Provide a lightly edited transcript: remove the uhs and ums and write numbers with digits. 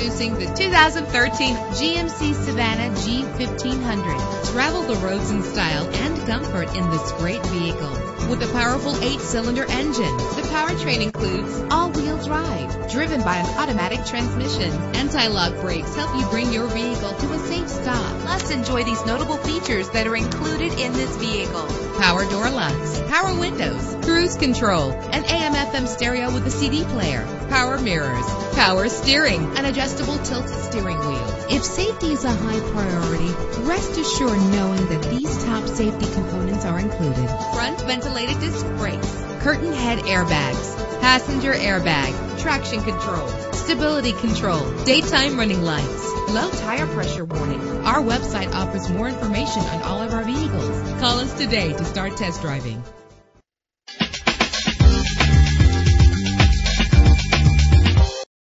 Introducing the 2013 GMC Savana G1500. Travel the roads in style and comfort in this great vehicle. With a powerful 8-cylinder engine, the powertrain includes all-wheel drive, driven by an automatic transmission. Anti-lock brakes help you bring your vehicle to a safe stop. Plus, enjoy these notable features that are included in this vehicle: power door locks, power windows, cruise control, an AM/FM stereo with a CD player, power mirrors, power steering, an adjustable tilt steering wheel. If safety is a high priority, rest assured knowing that these top safety components are included: front ventilated disc brakes, curtain head airbags, passenger airbag, traction control, stability control, daytime running lights, low tire pressure warning. Our website offers more information on all of our vehicles. Call us today to start test driving.